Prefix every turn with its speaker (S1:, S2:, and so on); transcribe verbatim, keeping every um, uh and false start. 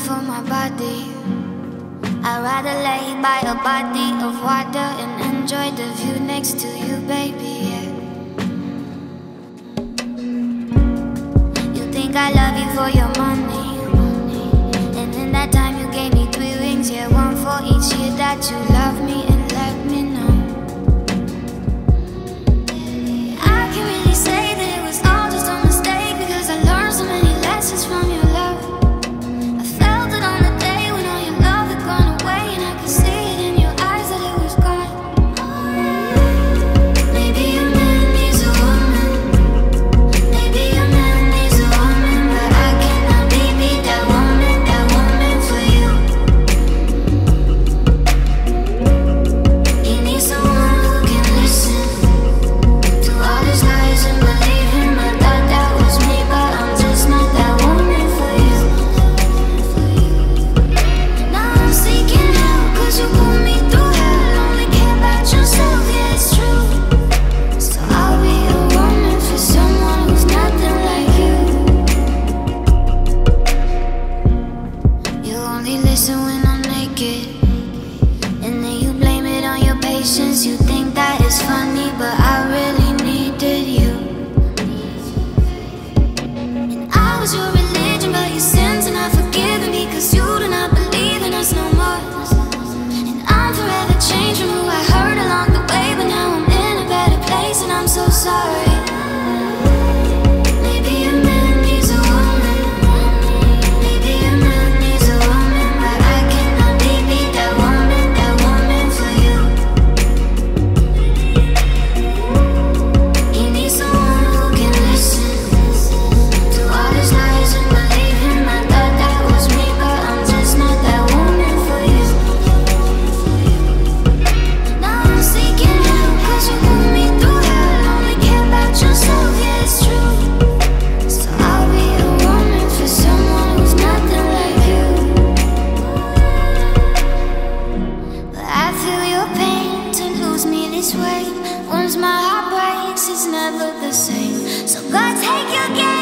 S1: for my body. I'd rather lay by a body of water and enjoy the view next to you, baby, yeah. You think I love you for your money, and in that time you gave me three rings, yeah, one for each year that you love me, and let me know. I can really say that it was all just a mistake, because I learned so many lessons from your love. I felt it on the day when all your love had gone away, and I could see it in your eyes that it was gone. Maybe a man needs a woman, maybe a man needs a woman, but I cannot be, be that woman, that woman for you. You need someone who can listen to all his lies and believe him. I thought that was me, but I'm just not that woman for you. Now I'm seeking help, cause you pull me through hell. Only care about yourself, yeah, it's true. So I'll be a woman for someone who's nothing like you. You only listen when I'm naked, and then you blame it on your patience. You think that is funny, but I really needed you. And I was your religion, but your sins are not forgiven, because you do not believe in us no more. And I'm forever changed from who I hurt along the way, but now I'm in a better place, and I'm so sorry. Maybe a man needs a woman, maybe a man needs a woman, but I cannot be, be that woman, that woman for you. He needs someone who can listen to all his lies and believe him. I thought that was me, but I'm just not that woman for you. Now I'm seeking help, cause you pull me through hell. Only care about yourself, yeah, it's true. So I'll be a woman for someone who's nothing like you. But I feel your pain to lose me this way. Once my heart breaks, it's never the same. So God, take your game.